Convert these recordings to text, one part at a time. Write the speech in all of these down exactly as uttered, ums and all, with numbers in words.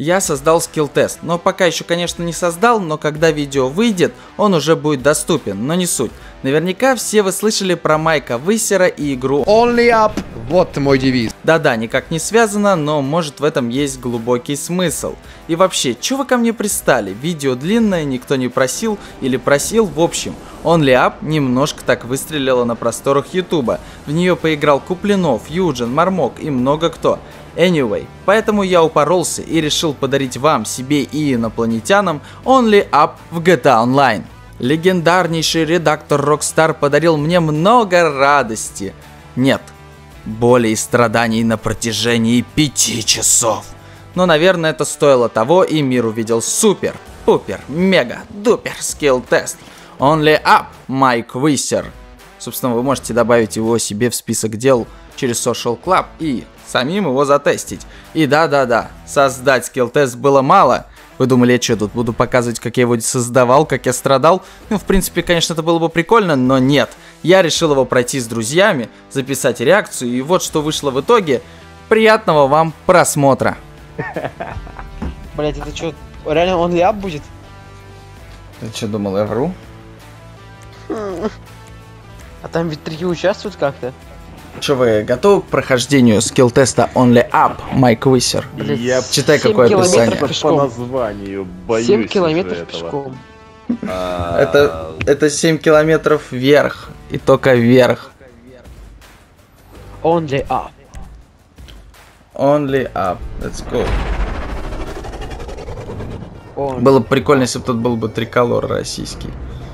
Я создал скилл-тест, но пока еще, конечно, не создал, но когда видео выйдет, он уже будет доступен, но не суть. Наверняка все вы слышали про Майка Виссера и игру Only Up. Вот мой девиз. Да-да, никак не связано, но может в этом есть глубокий смысл. И вообще, чё вы ко мне пристали? Видео длинное, никто не просил или просил, в общем. Only Up немножко так выстрелила на просторах Ютуба. В нее поиграл Куплинов, Юджин, Мармок и много кто. Anyway, поэтому я упоролся и решил подарить вам, себе и инопланетянам Only Up в джи ти эй Online. Легендарнейший редактор Rockstar подарил мне много радости. Нет, боли и страданий на протяжении пяти часов. Но, наверное, это стоило того, и мир увидел супер, пупер, мега, дупер скилл-тест. Only Up Майк Виссер. Собственно, вы можете добавить его себе в список дел через Social Club и самим его затестить. И да-да-да, создать скилл-тест было мало. Вы думали, я что, тут буду показывать, как я его создавал, как я страдал? Ну, в принципе, конечно, это было бы прикольно, но нет. Я решил его пройти с друзьями, записать реакцию, и вот что вышло в итоге. Приятного вам просмотра. Блять, это что, реально Only Up будет? Ты что, думал, я вру? А там ведь три участвуют как-то? Че, вы готовы к прохождению скилл-теста Only Up, Майк Виссер? Я Читай, какое описание. по названию боюсь семь километров этого. пешком. А, Это, это семь километров вверх, и только вверх. Only Up. Only Up, let's go. Only. Было бы прикольно, если бы тут был бы триколор российский.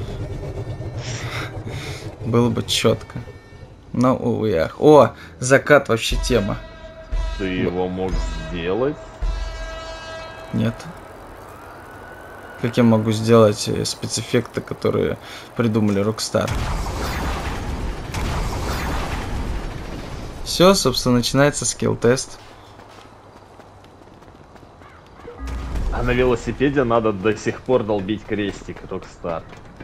Было бы четко. Но, увы, ах. О, закат вообще тема. Ты его мог сделать? Нет. Как я могу сделать э, спецэффекты, которые придумали Rockstar? Все, собственно, начинается скилл-тест. А на велосипеде надо до сих пор долбить крестик Rockstar.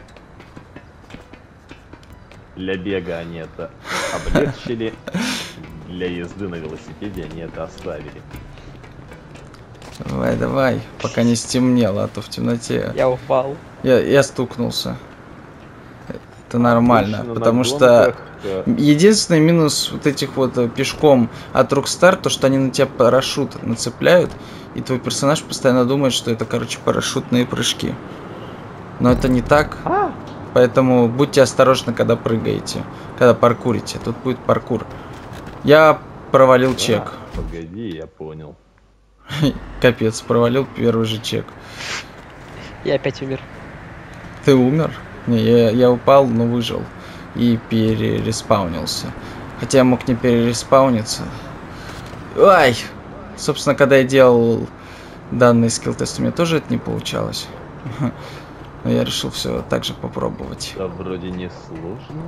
Для бега они это облегчили, для езды на велосипеде они это оставили. Давай, давай, пока не стемнело, а то в темноте. Я упал. Я, я стукнулся. Это нормально, Обычно потому на что гонках, единственный минус вот этих вот э, пешком от Rockstar, то что они на тебя парашют нацепляют, и твой персонаж постоянно думает, что это, короче, парашютные прыжки. Но это не так. А, Поэтому будьте осторожны, когда прыгаете, когда паркурите. Тут будет паркур. Я провалил чек. А, погоди, я понял. Капец, провалил первый же чек. я опять умер. Ты умер? Не, я, я упал, но выжил. И перереспаунился. Хотя я мог не перереспауниться. Ай! Собственно, когда я делал данный скилл-тест, у меня тоже это не получалось. Но я решил все так же попробовать. Да вроде не сложно.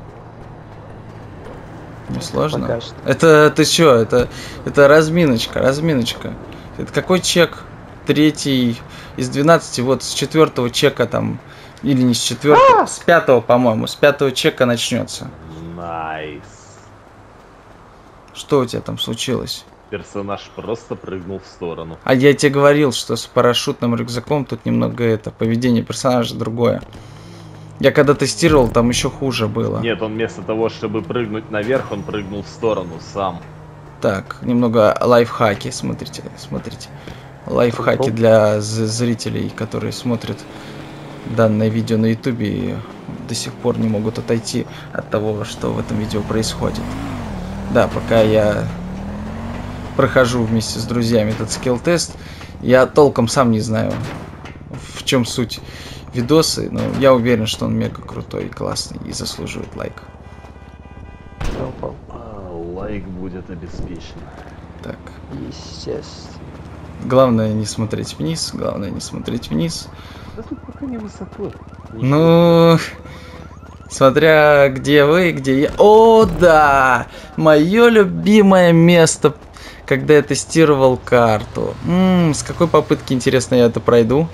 Не сложно? Пока что. Это ты чё? Это, это разминочка, разминочка. Это какой чек? Третий из двенадцати, вот с четвертого чека там, или не с четвертого, с пятого, по-моему, с пятого чека начнется. Найс. Что у тебя там случилось? Персонаж просто прыгнул в сторону. А я тебе говорил, что с парашютным рюкзаком тут немного это, поведение персонажа другое. Я когда тестировал, там еще хуже было. Нет, он вместо того, чтобы прыгнуть наверх, он прыгнул в сторону сам. Так, немного лайфхаки, смотрите, смотрите. Лайфхаки для з- зрителей, которые смотрят данное видео на ютубе и до сих пор не могут отойти от того, что в этом видео происходит. Да, пока я прохожу вместе с друзьями этот скилл-тест, я толком сам не знаю, в чем суть видосы, но я уверен, что он мега крутой и классный и заслуживает лайк. Я упал. А, лайк будет обеспечен. Так, Естественно. главное не смотреть вниз, главное не смотреть вниз. Да тут пока не высоко. Ну, смотря где вы, где я. О, да! Мое любимое место, когда я тестировал карту. М-м, с какой попытки, интересно, я это пройду?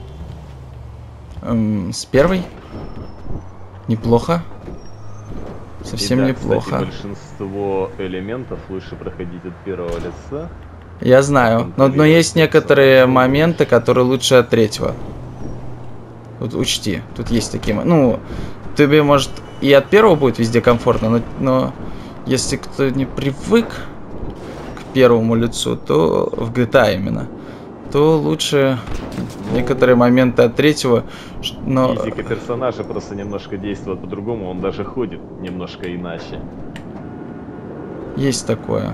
М-м, с первой? Неплохо. Совсем И да, неплохо. Кстати, большинство элементов лучше проходить от первого лица. Я знаю, но, но есть некоторые моменты, которые лучше от третьего. Вот учти, тут есть такие... Ну, тебе, может, и от первого будет везде комфортно, но, но если кто не привык к первому лицу, то в джи ти эй именно, то лучше некоторые моменты от третьего, но... Физика персонажа просто немножко действует по-другому, он даже ходит немножко иначе. Есть такое.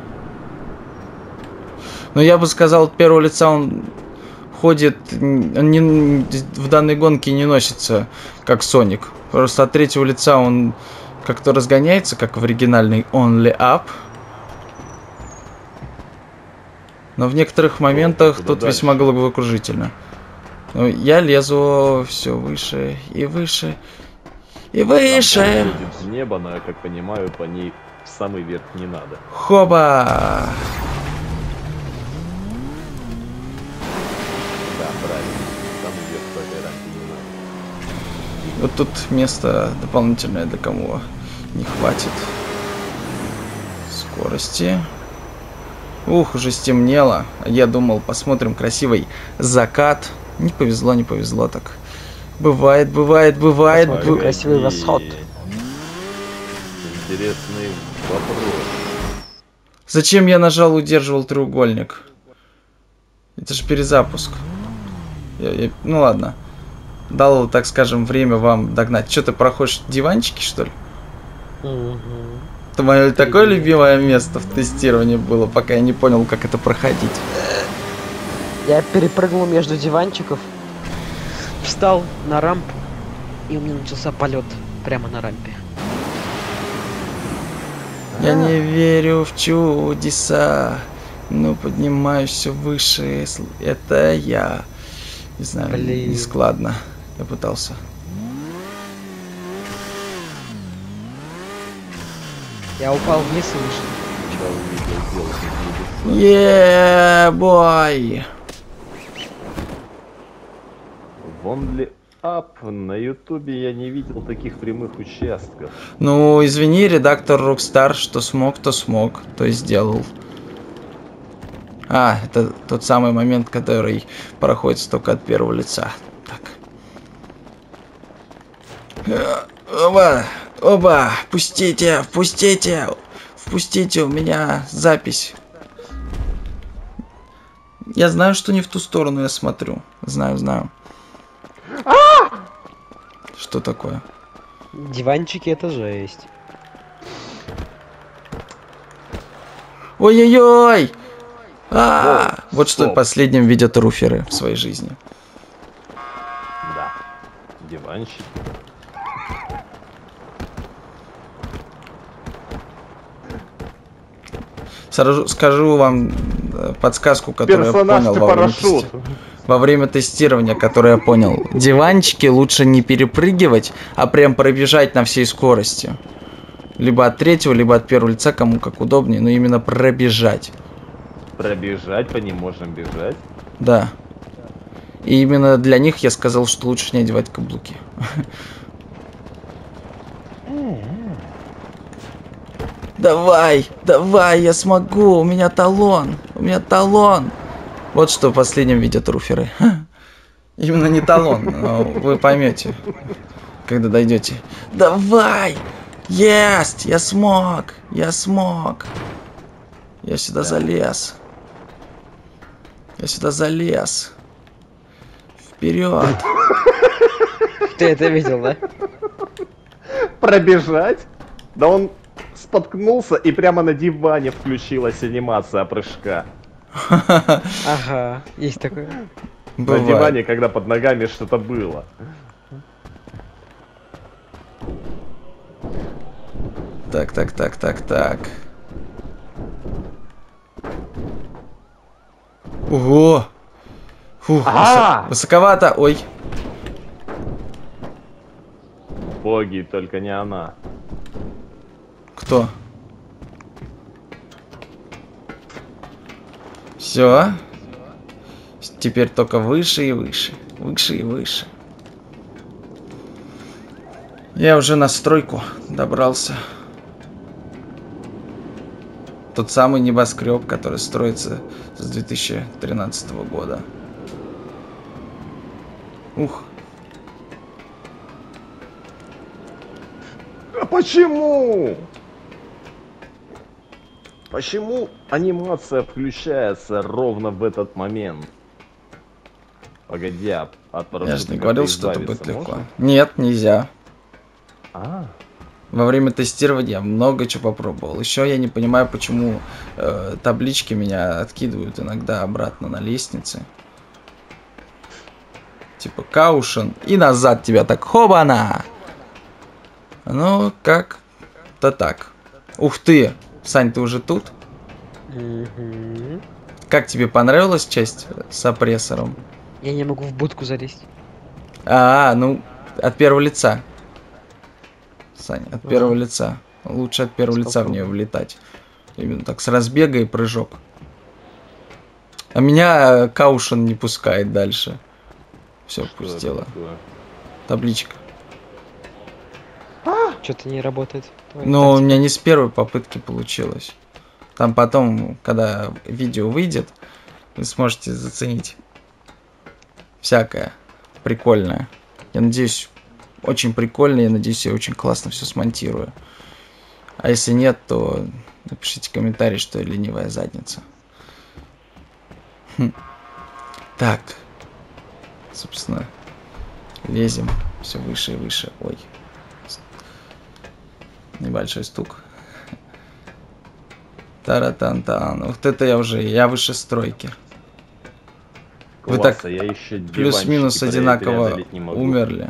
Но я бы сказал, от первого лица он ходит, он не, в данной гонке не носится, как Соник. Просто от третьего лица он как-то разгоняется, как в оригинальной Only Up. Но в некоторых моментах Куда тут дальше? весьма головокружительно. Но я лезу все выше и выше и выше. Там уходит в небо, но я как понимаю, по ней в самый верх не надо. Хоба! Да, правильно. Самый верх по этой рамке не надо. Вот тут место дополнительное, для кого не хватит скорости. Ух, уже стемнело. Я думал, посмотрим красивый закат. Не повезло, не повезло так. Бывает, бывает, бывает. Посмотрим бу- красивый восход. Интересный вопрос. Зачем я нажал, удерживал треугольник? Это же перезапуск. Я- я- Ну ладно. Дал, так скажем, время вам догнать. Что, ты проходишь диванчики, что ли? Мгм. Это мое такое любимое место в тестировании было, пока я не понял, как это проходить. Я перепрыгнул между диванчиков, встал на рампу, и у меня начался полет прямо на рампе. Я не верю в чудеса, но поднимаюсь все выше. сл- Это я. Не знаю, Блин. не складно. Я пытался. Я упал вниз и вышел. Сначала увидел белых небес. Е, бой! В Only Up на ютубе я не видел таких прямых участков. Ну, извини, редактор Rockstar, что смог, то смог, то и сделал. А, это тот самый момент, который проходит только от первого лица. Так. Э, Оба, оба, пустите, впустите, впустите, у меня запись. Я знаю, что не в ту сторону я смотрю. Знаю, знаю. Что такое? Диванчики это жесть. Ой-ой-ой! А, О, вот что стоп. последним видят руферы в своей жизни. Да. Диванчик. Сразу скажу вам э, подсказку, которую я понял во время, тести- во время тестирования, которую я понял. Диванчики лучше не перепрыгивать, а прям пробежать на всей скорости. Либо от третьего, либо от первого лица, кому как удобнее, но именно пробежать. Пробежать по ним можем бежать. Да. И именно для них я сказал, что лучше не одевать каблуки. Давай, давай, я смогу, у меня талон, у меня талон. Вот что в последнем видят руферы. Ха. Именно не талон, но вы поймете, когда дойдете. Давай, есть, я смог, я смог. Я сюда залез. Я сюда залез. Вперед. Ты это видел, да? Пробежать? Да он споткнулся и прямо на диване включилась анимация прыжка. Ага, есть такое. На Бывает. диване, когда под ногами что-то было. Так, так, так, так, так. Ого! Фух, А! высо- высоковато. Ой. Боги, только не она. Кто? Все. Теперь только выше и выше. Выше и выше. Я уже на стройку добрался. Тот самый небоскреб, который строится с две тысячи тринадцатого года. Ух. А почему? Почему анимация включается ровно в этот момент? Погоди, а от Я же не парашютика говорил, ты что это будет избавиться легко. можно? Нет, нельзя. А, Во время тестирования я много чего попробовал. Еще я не понимаю, почему э, таблички меня откидывают иногда обратно на лестнице. Типа каушен. И назад тебя так хоба-на! Ну, как-то так. Ух ты! Сань, ты уже тут? Мгм. Как тебе понравилась часть с опрессором? Я не могу в будку залезть. А, ну, от первого лица. Сань, от первого Ага. лица. Лучше от первого лица в нее Попробуем. влетать. Именно так, с разбега и прыжок. А меня каушен не пускает дальше. Все, что это пустила. такое? Табличка. Что-то не работает. твоя Но у тактика. меня не с первой попытки получилось. Там потом, когда видео выйдет, вы сможете заценить всякое прикольное. Я надеюсь, очень прикольно. Я надеюсь, я очень классно все смонтирую. А если нет, то напишите комментарий, что я ленивая задница. Хм. Так. Собственно, лезем все выше и выше. Ой. Небольшой стук. Таратан-тан. Вот это я уже, я выше стройки. Вы Класс, так а я еще плюс-минус диванчики одинаково преодолеть не могу. умерли.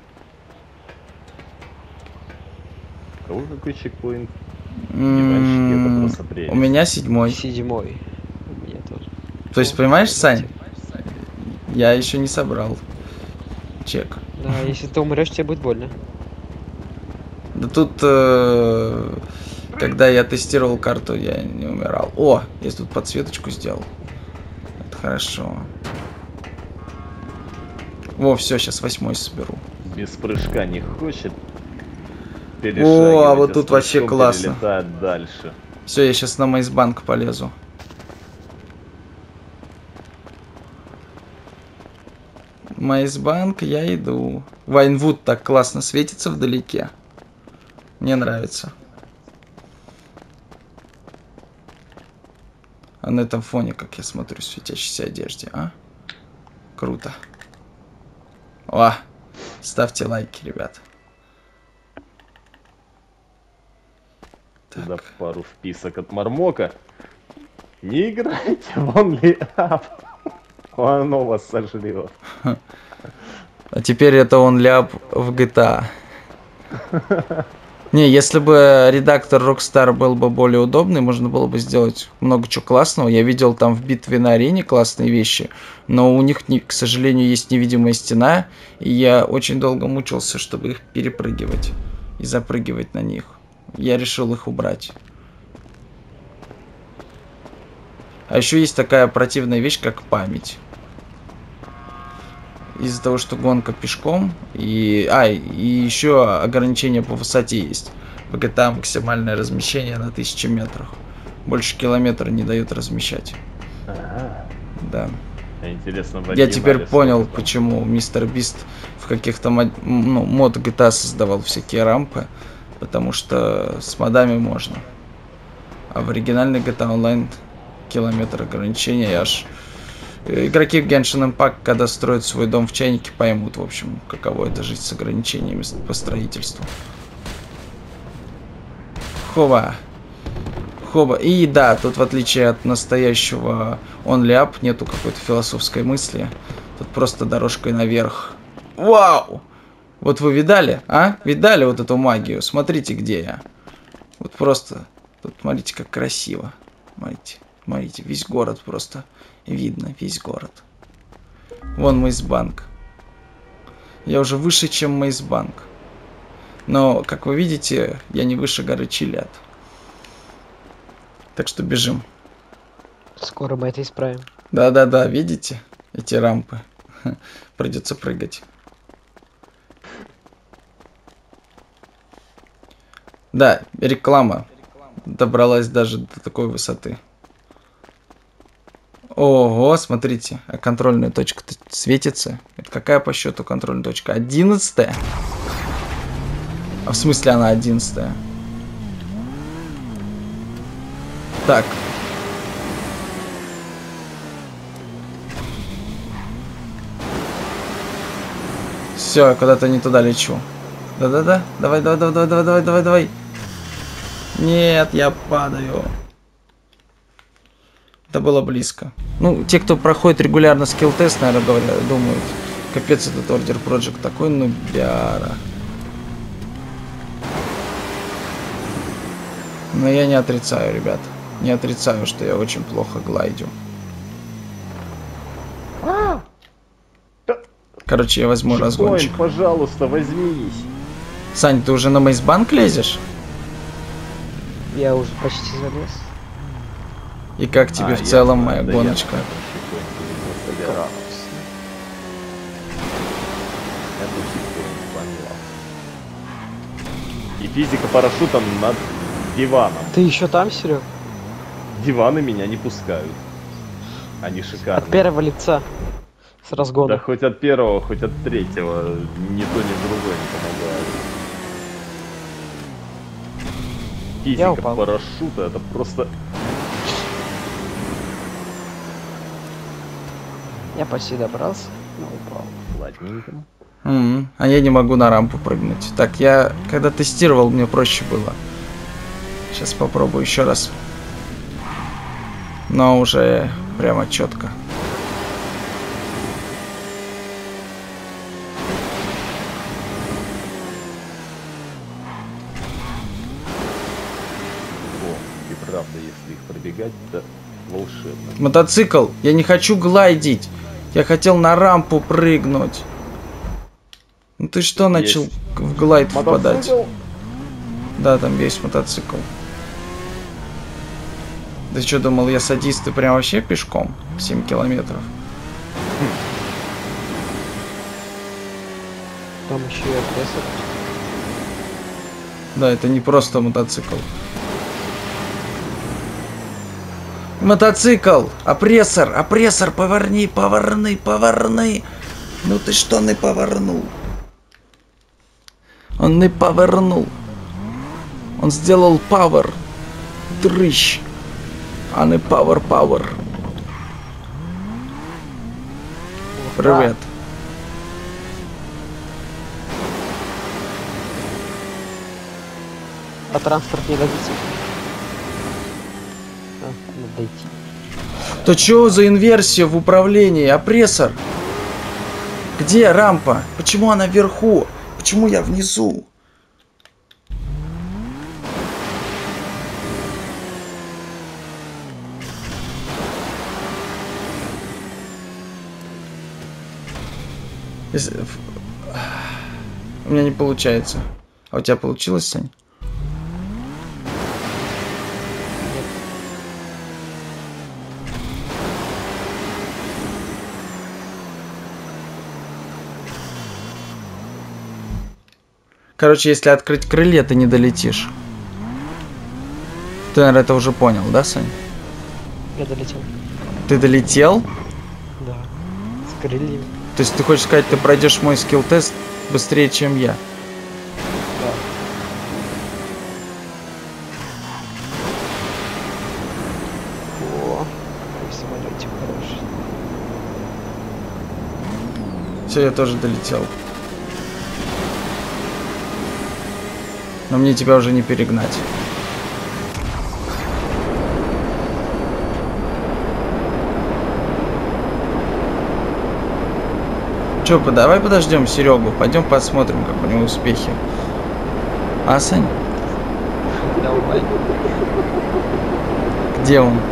У кого какой чекпоинт? М, это просто прелесть. У меня седьмой. Седьмой. У меня тоже. То есть, Ну, понимаешь, давайте. Сань? Я еще не собрал чек. Да, если ты умрешь, тебе будет больно. Да тут, э, когда я тестировал карту, я не умирал. О, я тут подсветочку сделал. Это хорошо. Во, все, сейчас восьмой соберу. Без прыжка не хочет. О, а вот перешагивать, тут с вообще прыжком классно. перелетает дальше. Все, я сейчас на Мейсбанк полезу. Мейсбанк, я иду. Вайнвуд так классно светится вдалеке. Мне нравится. А на этом фоне, как я смотрю, в светящейся одежде, а? Круто. О, ставьте лайки, ребят. Туда Так. пару вписок от Мармока. Не играйте в Only Up. Оно вас сожрет. А теперь это он ляп в джи ти эй. Не, если бы редактор Rockstar был бы более удобный, можно было бы сделать много чего классного. Я видел там в битве на арене классные вещи, но у них, к сожалению, есть невидимая стена, и я очень долго мучился, чтобы их перепрыгивать и запрыгивать на них. Я решил их убрать. А еще есть такая противная вещь, как память. Из-за того, что гонка пешком, и... А, и еще ограничение по высоте есть. В джи ти эй максимальное размещение на тысячу метрах. Больше километра не дают размещать. Ага. Да. Интересно, в Я оригинале теперь понял, сколько там? почему мистер Бист в каких-то мод... ну, мод джи ти эй создавал всякие рампы. Потому что с модами можно. А в оригинальной джи ти эй Online километр ограничения, и аж... Игроки в Genshin Impact, когда строят свой дом в чайнике, поймут, в общем, каково это жить с ограничениями по строительству. Хоба. Хоба. И да, тут в отличие от настоящего Only Up нету какой-то философской мысли. Тут просто дорожкой наверх. Вау! Вот вы видали, а? Видали вот эту магию? Смотрите, где я. Вот просто. Тут смотрите, как красиво. Смотрите, смотрите, весь город просто видно, весь город. Вон Мейсбанк. Я уже выше, чем Мейсбанк. Но, как вы видите, я не выше горы Чилиад. Так что бежим. Скоро мы это исправим. Да-да-да, видите? Эти рампы. Придется прыгать. Да, реклама добралась даже до такой высоты. Ого, смотрите, а контрольная точка-то светится. Это какая по счету контрольная точка? Одиннадцатая? А в смысле она одиннадцатая? Так. Все, я куда-то не туда лечу. Да-да-да, давай, давай, давай, давай, давай, давай, давай. Нет, я падаю. Это было близко. Ну, те, кто проходит регулярно скилл-тест, наверное, говорят, думают, капец, этот Order Project такой нубяра. Но я не отрицаю, ребят. Не отрицаю, что я очень плохо глайдю. Короче, я возьму Чекпоинт, разгончик. пожалуйста, возьмись. Сань, ты уже на мейсбанк лезешь? Я уже почти залез. И как тебе А, в я целом знаю, моя да гоночка? я чекпоинт не собирал. Это чекпоинт, поняла. И физика парашютом над диваном. Ты еще там, Серег? Диваны меня не пускают. Они шикарные. От первого лица. С Да разгона. хоть от первого, хоть от третьего. Ни то, ни другое не помогает. Физика упал. парашюта, это просто... Я почти добрался, но упал. Ладненько. М, А я не могу на рампу прыгнуть. Так, я когда тестировал, мне проще было. Сейчас попробую еще раз. Но уже прямо четко. О, и правда, если их пробегать, да волшебно. Мотоцикл! Я не хочу глайдить! Я хотел на рампу прыгнуть. Ну ты что, Есть. начал в глайд впадать? Мотоцикл? Да, там есть мотоцикл. Ты что, думал, я садист и прям вообще пешком? семь километров. Там еще и агрессор. Да, это не просто мотоцикл. Мотоцикл! Опрессор! Опрессор! Поверни! Поверни! Поверни! Ну ты что не повернул? Он не повернул. Он сделал пауэр. Дрыщ. А не пауэр-пауэр. Привет. А транспорт не дадите? А, надо дойти. То чё за инверсия в управлении? Опрессор? Где рампа? Почему она вверху? Почему я внизу? Если- У меня не получается. А у тебя получилось, Сань? Короче, если открыть крылья, ты не долетишь. Ты, наверное, это уже понял, да, Сань? Я долетел. Ты долетел? Да. С крыльями. То есть ты хочешь сказать, ты пройдешь мой скилл-тест быстрее, чем я? Да. О, какой самолетик хороший. Все, я тоже долетел. Но мне тебя уже не перегнать. Че, давай подождем Серегу, пойдем посмотрим, как у него успехи. А, Сань? Давай. Где он?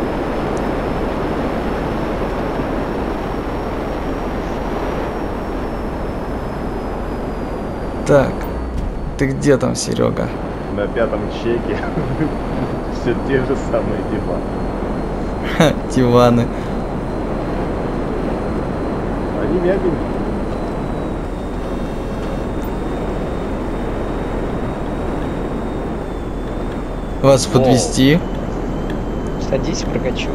Так, ты где там, Серега? На пятом чеке все те же самые диваны. Ха, диваны. Они мягенькие. Вас подвести? Садись, прокачу.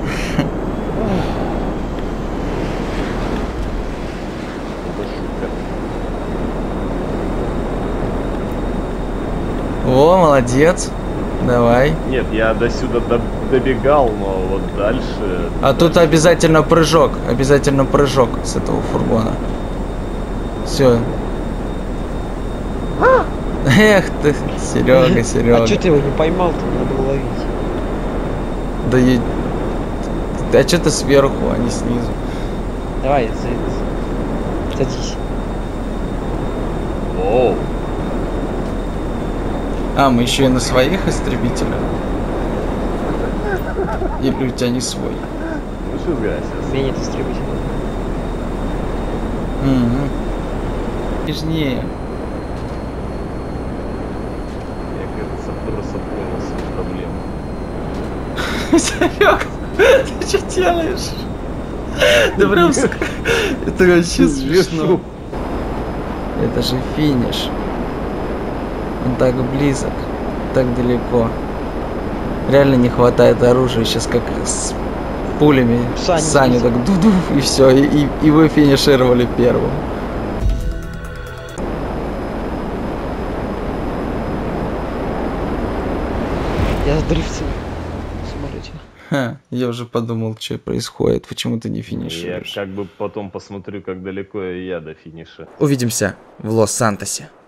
О, молодец. Давай. Нет, я до сюда до- добегал, но вот дальше... А тут обязательно прыжок. Обязательно прыжок с этого фургона. Все. Эх ты, Серега, Серега. А чё ты его не поймал-то? Надо было ловить. Да и... А что ты сверху, а не снизу? Давай, за- садись. Воу. А, мы еще и на своих истребителях? Или у тебя не свой? Ну что, gracias. Меня нет истребителя. Угу. Нежнее. Я, кажется, просто понял свою проблему. Серега, ты что делаешь? Да прям... ск- Это вообще смешно. Это же финиш. Он так близок, так далеко. Реально не хватает оружия. Сейчас как с пулями Саню Саню сбить. так ду-ду, и все, и, и, и вы финишировали первым. Я задрифтил в самолете. Ха, я уже подумал, что происходит, почему ты не Я финишируешь. как бы потом посмотрю, как далеко я до финиша. Увидимся в Лос-Сантосе.